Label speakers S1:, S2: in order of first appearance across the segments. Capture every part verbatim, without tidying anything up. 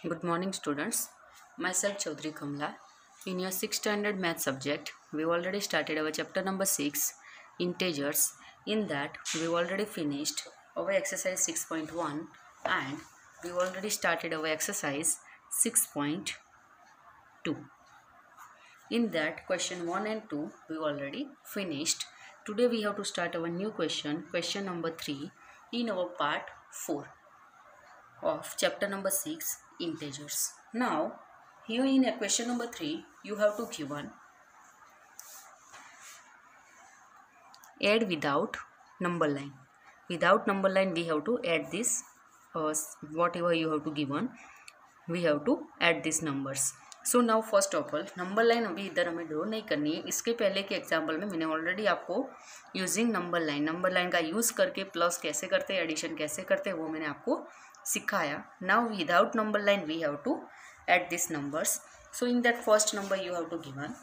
S1: Good morning, students. Myself Chaudhary Kamla. In your sixth standard math subject, we already started our chapter number six, integers. In that, we already finished our exercise six point one and we already started our exercise six point two. In that, question one and two we already finished. Today we have to start our new question, question number three, in our part four of chapter number six, integers. Now, here in a question number three, you have to given add without number line. Without number line, we have to add this, uh, whatever you have to given, we have to add these numbers. So now first of all number line अभी इधर हमें draw नहीं करनी है. इसके पहले के example में मैंने ऑलरेडी आपको using number line number line का यूज़ करके प्लस कैसे करते हैं, एडिशन कैसे करते हैं, वो मैंने आपको सिखाया. Now without number line we have to add this numbers. So in that first number you have to given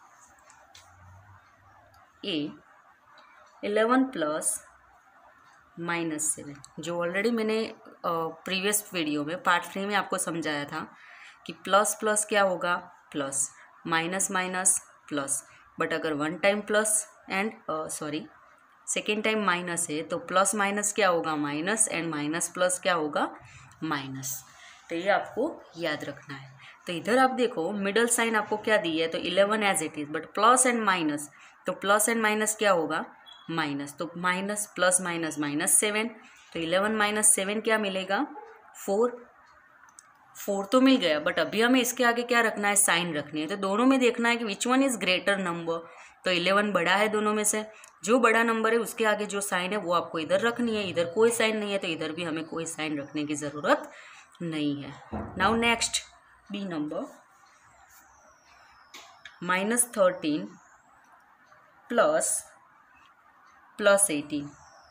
S1: a eleven plus minus seven, जो ऑलरेडी मैंने प्रीवियस वीडियो में पार्ट थ्री में आपको समझाया था कि प्लस प्लस क्या होगा, plus, minus minus plus. But अगर one time plus and sorry second time minus है तो प्लस माइनस क्या होगा, माइनस, एंड माइनस प्लस क्या होगा, माइनस. तो ये आपको याद रखना है. तो इधर आप देखो मिडल साइन आपको क्या दी है, तो eleven as it is, but plus and minus, तो प्लस एंड माइनस क्या होगा, माइनस. तो minus plus minus minus seven, तो इलेवन माइनस सेवन क्या मिलेगा, फोर. फोर तो मिल गया, बट अभी हमें इसके आगे क्या रखना है, साइन रखनी है. तो दोनों में देखना है कि which one is greater number. तो इलेवन बड़ा है दोनों में से, जो बड़ा नंबर है उसके आगे जो साइन है वो आपको इधर रखनी है. इधर कोई साइन नहीं है तो इधर भी हमें कोई साइन रखने की ज़रूरत नहीं है. Now next B number minus thirteen plus plus eighteen.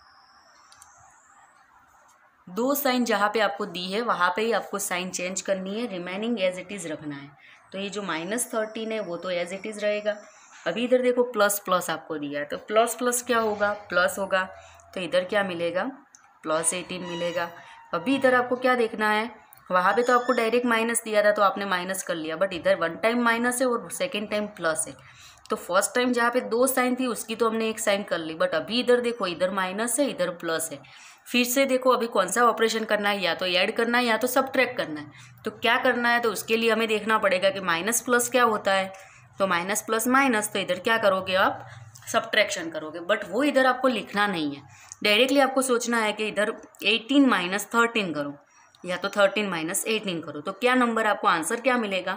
S1: दो साइन जहाँ पे आपको दी है वहाँ पे ही आपको साइन चेंज करनी है, रिमेनिंग एज इट इज़ रखना है. तो ये जो माइनस थर्टीन है वो तो एज इट इज़ रहेगा. अभी इधर देखो प्लस प्लस आपको दिया है, तो प्लस प्लस क्या होगा, प्लस होगा. तो इधर क्या मिलेगा, प्लस एटीन मिलेगा. अभी इधर आपको क्या देखना है, वहाँ पे तो आपको डायरेक्ट माइनस दिया था तो आपने माइनस कर लिया, बट इधर वन टाइम माइनस है और सेकेंड टाइम प्लस है. तो फर्स्ट टाइम जहाँ पे दो साइन थी उसकी तो हमने एक साइन कर ली, बट अभी इधर देखो इधर माइनस है इधर प्लस है. फिर से देखो अभी कौन सा ऑपरेशन करना है, या तो ऐड करना है या तो सबट्रैक्ट करना है. तो क्या करना है, तो उसके लिए हमें देखना पड़ेगा कि माइनस प्लस क्या होता है. तो माइनस प्लस माइनस, तो इधर क्या करोगे आप, सबट्रैक्शन करोगे. बट वो इधर आपको लिखना नहीं है, डायरेक्टली आपको सोचना है कि इधर एटीन माइनस थर्टीन करो या तो थर्टीन माइनस एटीन करो. तो क्या नंबर आपको आंसर क्या मिलेगा,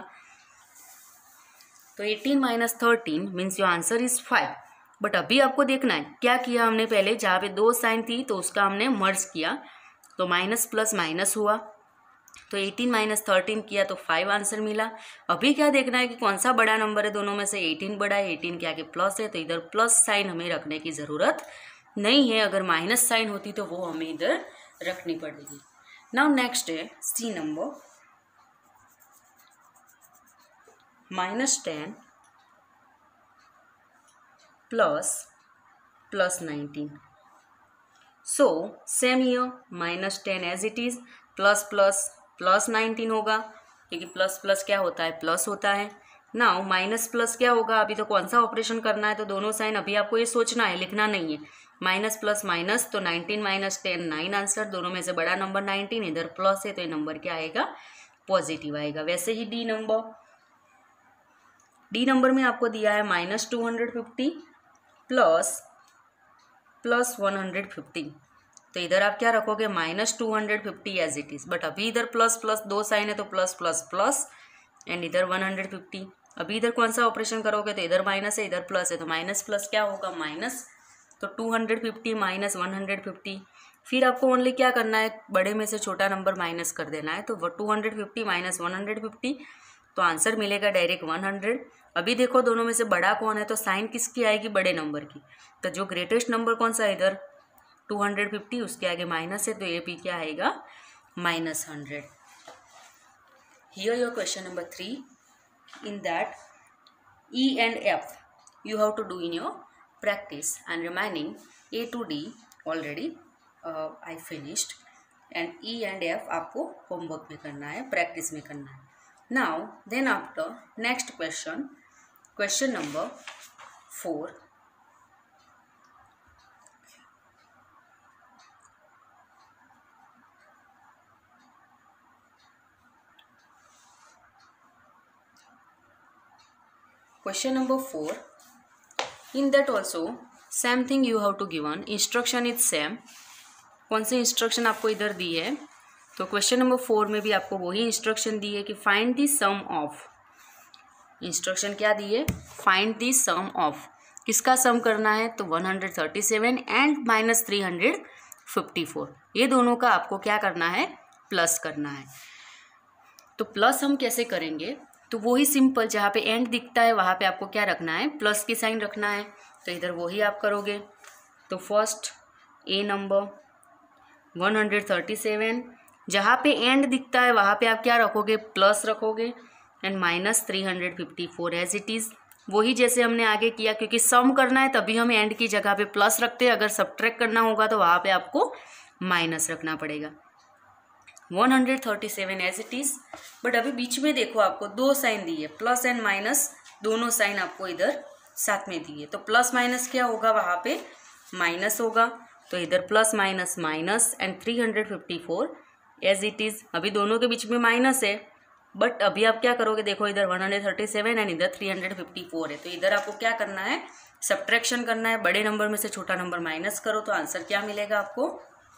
S1: तो eighteen minus thirteen means your answer is five. But अभी आपको देखना है क्या किया हमने पहले, जहाँ पे दो साइन थी तो उसका हमने मर्ज किया, तो माइनस प्लस माइनस हुआ. तो एटीन माइनस थर्टीन किया तो फाइव आंसर मिला. अभी क्या देखना है कि कौन सा बड़ा नंबर है दोनों में से, एटीन बड़ा है, एटीन के आगे प्लस है, तो इधर प्लस साइन हमें रखने की ज़रूरत नहीं है. अगर माइनस साइन होती तो वो हमें इधर रखनी पड़ेगी. नाउ नेक्स्ट है C number minus ten plus plus nineteen. So same year minus ten as it is, plus plus plus nineteen होगा, क्योंकि प्लस प्लस क्या होता है, प्लस होता है. नाउ माइनस प्लस क्या होगा, अभी तो कौन सा ऑपरेशन करना है, तो दोनों साइन अभी आपको ये सोचना है, लिखना नहीं है. माइनस प्लस माइनस, तो nineteen minus ten nine answer. दोनों में से बड़ा नंबर नाइनटीन, इधर प्लस है तो ये नंबर क्या आएगा, पॉजिटिव आएगा. वैसे ही डी नंबर डी नंबर में आपको दिया है minus two hundred fifty plus plus one hundred fifty. तो इधर आप क्या रखोगे, minus two hundred fifty as it is, but अभी इधर प्लस प्लस दो साइन है तो प्लस प्लस प्लस एंड इधर वन हंड्रेड फिफ्टी. अभी इधर कौन सा ऑपरेशन करोगे, तो इधर माइनस है इधर प्लस है, तो माइनस प्लस क्या होगा, माइनस. तो two hundred fifty minus one hundred fifty. फिर आपको ओनली क्या करना है, बड़े में से छोटा नंबर माइनस कर देना है. तो two hundred fifty minus one hundred fifty, तो आंसर मिलेगा डायरेक्ट वन हंड्रेड. अभी देखो दोनों में से बड़ा कौन है, तो साइन किसकी आएगी, बड़े नंबर की. तो जो ग्रेटेस्ट नंबर कौन सा है इधर टू हंड्रेड फिफ्टी, उसके आगे माइनस है तो ये भी क्या आएगा, minus hundred. Here your question number three. In that E and F you have to do in your practice and remaining A to D already uh, I finished. And E and F आपको homework में करना है, practice में करना है. Now then after next question, question number four. Question number four. In that also same thing you have to given. Instruction is same. कौन सी instruction आपको इधर दी है? तो क्वेश्चन नंबर फोर में भी आपको वही इंस्ट्रक्शन दी है कि find the sum of. Instruction क्या दी है? Find the sum of. किसका सम करना है? तो one hundred thirty seven and minus three hundred fifty four. ये दोनों का आपको क्या करना है? प्लस करना है. तो प्लस हम कैसे करेंगे? तो वही सिंपल, जहाँ पे एंड दिखता है वहाँ पे आपको क्या रखना है? प्लस की साइन रखना है. तो इधर वही आप करोगे. तो first A number one hundred thirty seven, जहाँ पे एंड दिखता है वहाँ पे आप क्या रखोगे? प्लस रखोगे. And minus three hundred fifty four as it is. वही जैसे हमने आगे किया, क्योंकि सम करना है तभी हम एंड की जगह पे प्लस रखते हैं. अगर सब्ट्रैक्ट करना होगा तो वहाँ पे आपको माइनस रखना पड़ेगा. One hundred thirty seven as it is. But अभी बीच में देखो आपको दो साइन दी है, प्लस एंड माइनस दोनों साइन आपको इधर साथ में दी है. तो प्लस माइनस क्या होगा? वहाँ पे माइनस होगा. तो इधर plus minus minus and three hundred fifty four as it is. अभी दोनों के बीच में माइनस है, बट अभी आप क्या करोगे? देखो इधर one hundred thirty seven and इधर थ्री हंड्रेड फिफ्टी फोर है. तो इधर आपको क्या करना है? सब्ट्रैक्शन करना है. बड़े नंबर में से छोटा नंबर माइनस करो तो आंसर क्या मिलेगा आपको?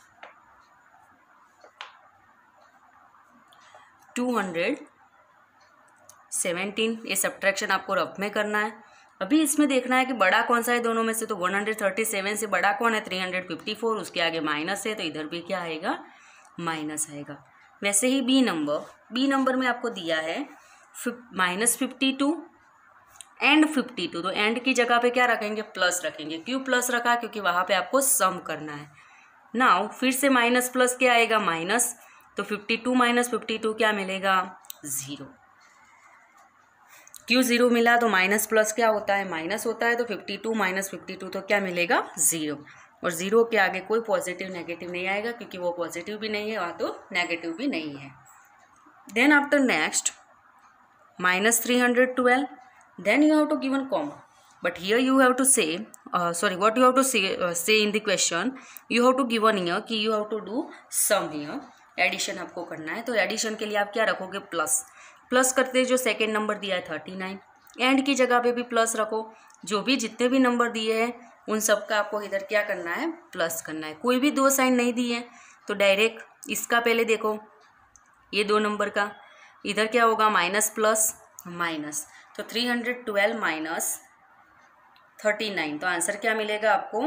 S1: Two hundred seventeen. ये सब्ट्रैक्शन आपको रफ में करना है. अभी इसमें देखना है कि बड़ा कौन सा है दोनों में से. तो वन हंड्रेड थर्टी सेवन से बड़ा कौन है? Three hundred fifty four. उसके आगे माइनस है तो इधर भी क्या आएगा? माइनस आएगा. वैसे ही बी नंबर, बी नंबर में आपको दिया है minus fifty two and fifty two. तो एंड की जगह पे क्या रखेंगे? प्लस रखेंगे. क्यों प्लस रखा? क्योंकि वहाँ पे आपको सम करना है. नाउ फिर से माइनस प्लस क्या आएगा? माइनस. तो fifty two minus fifty two क्या मिलेगा? ज़ीरो. क्यों ज़ीरो मिला? तो माइनस प्लस क्या होता है? माइनस होता है. तो fifty two minus fifty two तो क्या मिलेगा? ज़ीरो. और ज़ीरो के आगे कोई पॉजिटिव नेगेटिव नहीं आएगा, क्योंकि वो पॉजिटिव भी नहीं है वहाँ तो नेगेटिव भी नहीं है. Then after next minus three hundred twelve. Then you have to given comma. But here you have to say sorry what you have to say say in the question, you have to given here कि you have to do some here. Addition आपको करना है. तो addition के लिए आप क्या रखोगे? प्लस. प्लस करते जो सेकेंड नंबर दिया है थर्टी नाइन, एंड की जगह पे भी प्लस रखो. जो भी जितने भी नंबर दिए हैं उन सब का आपको इधर क्या करना है? प्लस करना है. कोई भी दो साइन नहीं दिए तो डायरेक्ट इसका पहले देखो, ये दो नंबर का इधर क्या होगा? Minus plus minus. तो three hundred twelve minus thirty nine. तो आंसर क्या मिलेगा आपको?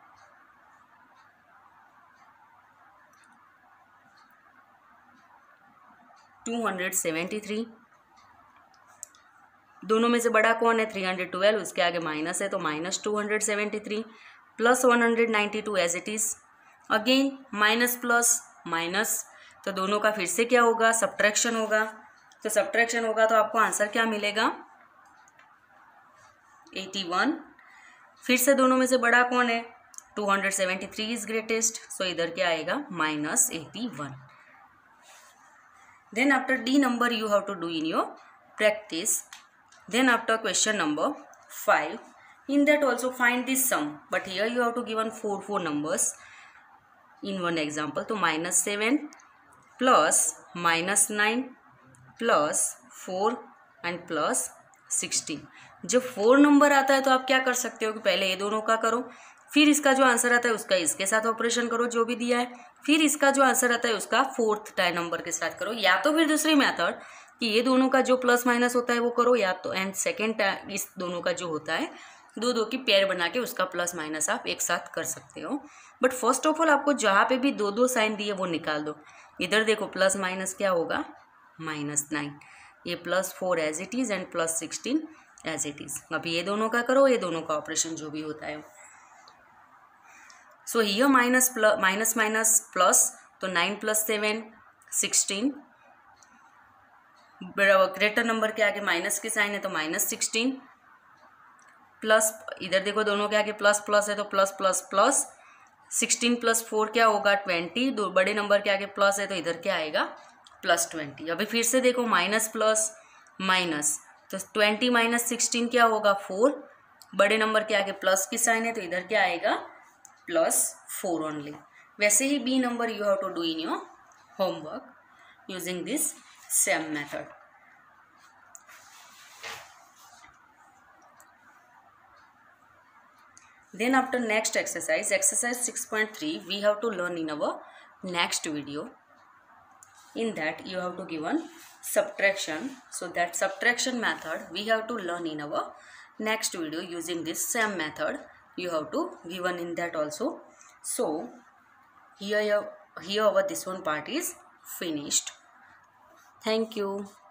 S1: Two hundred seventy three. दोनों में से बड़ा कौन है? Three hundred twelve. उसके आगे माइनस है तो minus two hundred seventy three plus one hundred ninety two as it is. Again minus plus minus. तो दोनों का फिर से क्या होगा? सब्ट्रैक्शन होगा. तो सब्ट्रैक्शन होगा तो आपको आंसर क्या मिलेगा? Eighty one. फिर से दोनों में से बड़ा कौन है? Two hundred seventy three is greatest. So इधर क्या आएगा? Minus eighty one. Then after D number you have to do in your practice. Then after question number five, in that also find the sum. But here you have to given four four numbers in one example. तो minus seven plus minus nine plus four and plus sixteen. जब four number आता है तो आप क्या कर सकते हो कि पहले ये दोनों का करो, फिर इसका जो आंसर आता है उसका इसके साथ ऑपरेशन करो जो भी दिया है, फिर इसका जो आंसर आता है उसका फोर्थ टाई नंबर के साथ करो. या तो फिर दूसरी मेथड कि ये दोनों का जो प्लस माइनस होता है वो करो, या तो एंड सेकेंड इस दोनों का जो होता है दो दो की पेयर बना के उसका प्लस माइनस आप एक साथ कर सकते हो. बट फर्स्ट ऑफ ऑल आपको जहाँ पे भी दो दो साइन दिए वो निकाल दो. इधर देखो प्लस माइनस क्या होगा? Minus nine. ये plus four as it is and plus sixteen as it is. अभी ये दोनों का करो, ये दोनों का ऑपरेशन जो भी होता है. So here minus plus minus minus plus. तो nine plus seven sixteen. Greater number के आगे माइनस की साइन है तो माइनस सिक्सटीन प्लस. इधर देखो दोनों के आगे प्लस प्लस है तो plus plus plus. Sixteen plus four क्या होगा ट्वेंटी, दो बड़े नंबर के आगे प्लस है तो इधर क्या आएगा प्लस ट्वेंटी। अभी फिर से देखो माइनस प्लस माइनस, तो ट्वेंटी माइनस सिक्सटीन क्या होगा फोर, बड़े नंबर के आगे प्लस की साइन है तो इधर क्या आएगा प्लस फोर ओनली। वैसे ही B number you have to do in your homework using this same method. Then after next exercise, exercise six point three, we have to learn in our next video. In that you have to given subtraction. So that subtraction method we have to learn in our next video using this same method. You have to given in that also. So here, here our this one part is finished. Thank you.